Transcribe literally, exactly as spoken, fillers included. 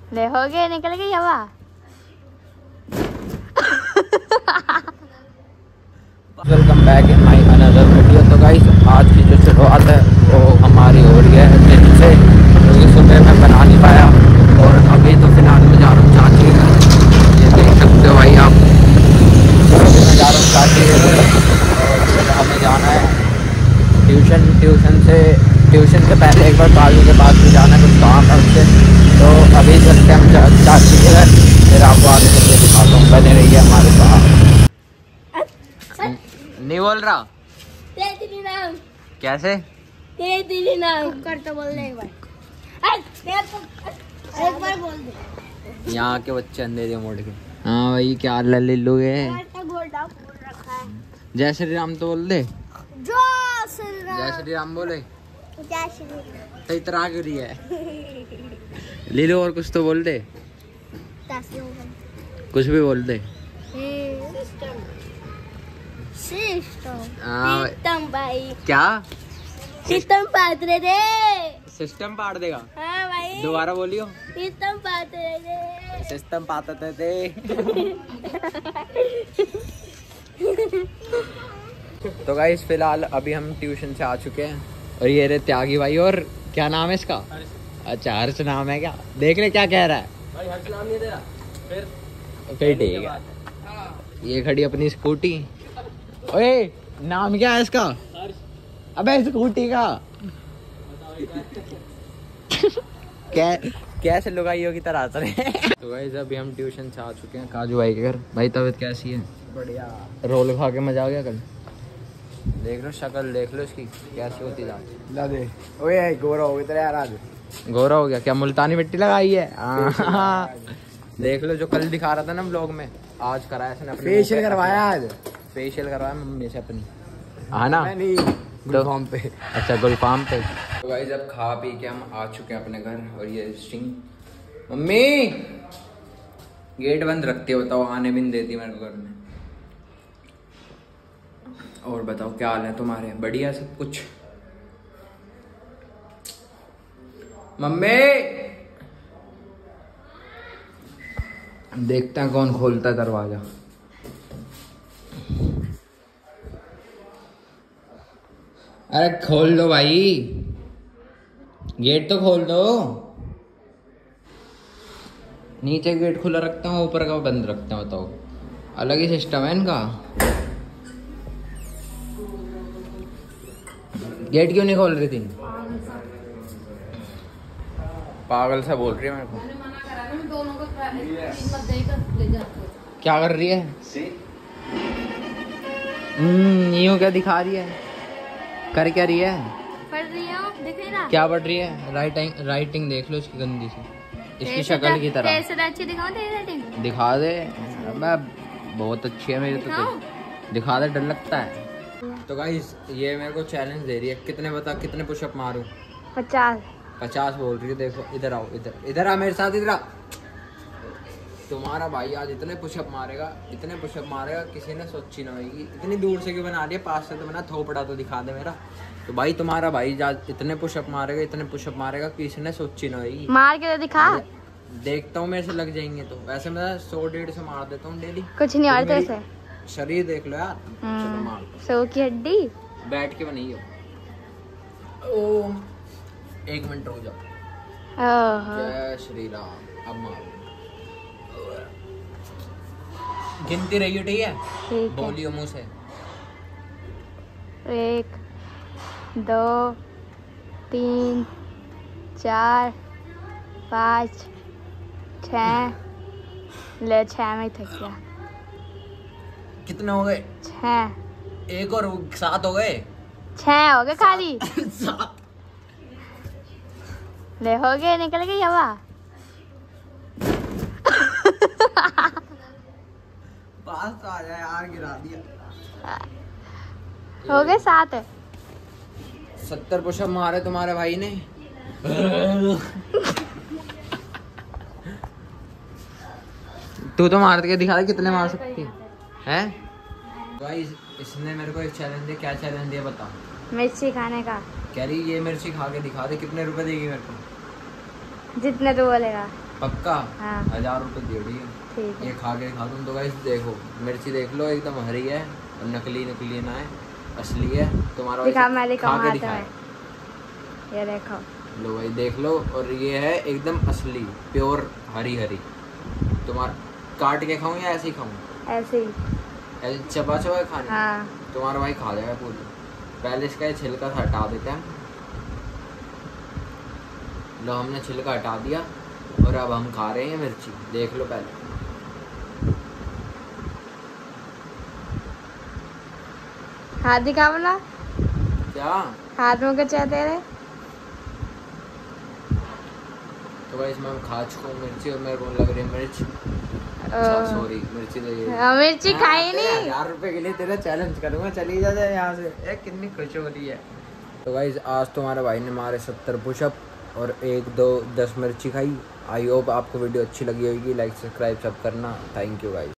ले हो गए, निकल गई हवा। Welcome back in my another video. तो गाइस आज की जो शुरुआत है वो हमारी हो रही है दिन से, क्योंकि सुबह मैं बना नहीं पाया और अभी तो फिलहाल मैं जा रहा हूँ चाची के घर। ये देख सकते हो भाई आप, अभी मैं जा रहा हूँ चाची के घर और फिर हमें जाना है ट्यूशन। ट्यूशन से ट्यूशन से पहले एक बार काजू के पास भी जाना है, कुछ काम है उससे। तो अभी चलते हम चाची के घर, फिर आपको आगे चलते दिखाता हूँ। बने रहिए हमारे साथ। नहीं बोल रहा तेरी नाम कैसे तेरी नाम कर तो बोल दे एक बार। एक बार बोल दे। यहाँ के बच्चे अंधेरे मोड़ के। हाँ भाई क्या हाल है लिल्लू के? जय श्री राम तो बोल दे। जय श्री राम। जय श्री राम बोले। जय श्री राम। तो इतना क्यों रही है लिल्लू? और कुछ तो बोल दे, कुछ भी बोल दे। सिस्टम भाई क्या सिस्टम पाट रहे थे। सिस्टम पाट देगा? हाँ भाई दोबारा बोलियो। सिस्टम पाट रहे थे। सिस्टम पाते थे। तो गाइस फिलहाल अभी हम ट्यूशन से आ चुके हैं और ये रहे त्यागी भाई। और क्या नाम है इसका? अच्छा हर्ष नाम है क्या? देख ले क्या कह रहा है भाई। हर्ष नाम नहीं दे रहा फिर फिर ठीक है। ये खड़ी अपनी स्कूटी। ओए नाम क्या है इसका? अबे स्कूटी का क्या कैसे लुगाइयों की तरह हंस रहे हैं। तो गाइस अभी हम ट्यूशन से आ चुके हैं काजू भाई के घर। भाई तबीयत कैसी है? बढ़िया। रोल खा के मजा आ गया कल? देख लो शक्ल देख लो इसकी कैसी होती जा रही। ओए गोरा हो गया यार आज। गोरा हो गया क्या? मुल्तानी मिट्टी लगाई है? देख लो जो कल दिखा रहा था ना व्लॉग में, आज कराया इसने अपने फेशियल करवाया। आज फेशियल करवाया मम्मी से अपनी, हाँ ना? नहीं गुलफाम पे। अच्छा गुलफाम पे। तो गाइस अब खा पी के हम आ चुके हैं अपने घर और ये स्टिंग मम्मी गेट बंद रखती है, बताओ आने भी नहीं देती मेरे को घर में। और बताओ क्या हाल है तुम्हारे? बढ़िया सब कुछ? मम्मी देखते हैं कौन खोलता है दरवाजा। अरे खोल दो भाई, गेट तो खोल दो। नीचे गेट खुला रखता हूँ, ऊपर का बंद रखता हूँ, बताओ अलग ही सिस्टम है इनका। गेट क्यों नहीं खोल रही थी? पागल सा बोल रही है मेरे को। क्या कर रही है? हम्म यूं क्या दिखा रही है? कर क्या रही है? पढ़ रही हूँ, दिख रही ना? क्या पढ़ रही है? राइटिंग राइटिंग देख लो इसकी गंदी सी, इसकी शक्ल की तरह। तेरे से अच्छी दिखाऊं तेरी राइटिंग? दिखा दे। मैं बहुत अच्छी है मेरी तो, दिखा दे, डर लगता है। तो गाइस ये मेरे को चैलेंज दे रही है, कितने बता कितने पुशअप मारूं? पचास। पचास बोल रही है। देखो इधर आओ, इधर इधर आ मेरे साथ, इधर आ। तुम्हारा भाई आज इतने पुशअप मारेगा, इतने पुशअप मारेगा किसी ने सोची ना होगी। इतनी दूर से क्यों बना रही है? पास से तो बना, थोपड़ा तो दिखा दे मेरा। तो भाई तुम्हारा भाई आज इतने पुशअप मारेगा, इतने पुशअप मारेगा किसी ने सोची ना होगी। मार के तो दिखा। देखता हूँ मेरे से लग जाएंगे तो। वैसे मैं सौ डेढ़ सौ मार देता हूँ डेली। कुछ नहीं और तेरे से। शरीर देख लो यार। चलो मार दो। सौ की हड्डी बैठ के बनी हो। ओ एक मिनट रुक जाओ। जय श्री राम। अब मारो, गिनती रही हो ठीक है? बोलियो मुंह से। एक दो तीन चार पाँच छः। ले छः में थक गया। कितने हो गए? छः। एक और सात हो गए। छः हो गए खाली। सात ले हो गए, निकल गई हवा। पास तो आ जाए यार, गिरा दिया। हो गए सात। सत्तर पुशअप मारे तुम्हारे भाई ने। तू तो मार के दिखा दे कितने मार सकती है? गाइस इसने मेरे को एक चैलेंज दिया। क्या चैलेंज दिया बता? मिर्ची खाने का। कह रही ये मिर्ची खा के दिखा दे। कितने रुपए देगी मेरे को? जितने तू बोलेगा। पक्का हाँ। हजार रुपए दे रही है। ठीक ये है। खा के खा तुम तो गाइस देखो मिर्ची देख लो एकदम हरी है और नकली नकली ना है असली है तुम्हारा दिखा वैसे मैं दिखाऊं खा के हाथ दिखाए। में। ये देखो। लो भाई देख लो और ये है एकदम असली प्योर हरी हरी। तुम्हारा काट के खाऊं या ऐसे ही खाऊं? ऐसे ही। ऐसे चबा चबा के खाने? हाँ। तुम्हारा भाई खा जाएगा पूरी। पहले इसका ये छिलका सा हटा देते हैं। लो हमने छिलका हटा दिया और अब हम खा रहे हैं मिर्ची। देख लो पहले। हाथ दिखाओ ना। क्या हाथ में कुछ है तेरे? तो भाई इसमें हम खा चुका हूँ मिर्ची और मेरे को लग रही है मिर्च। सॉरी मिर्ची तो ये हाँ, मिर्ची खाई नहीं। हजार रुपए के लिए तेरा चैलेंज करूंगा चली जा जाए यहाँ से। ए, कितनी खुश हो रही है। तो गाइस आज तुम्हारे भाई ने मारे सत्तर पुशअप और एक दो दस मिर्ची खाई। आई होप आपको वीडियो अच्छी लगी होगी। लाइक सब्सक्राइब सब करना। Thank you guys.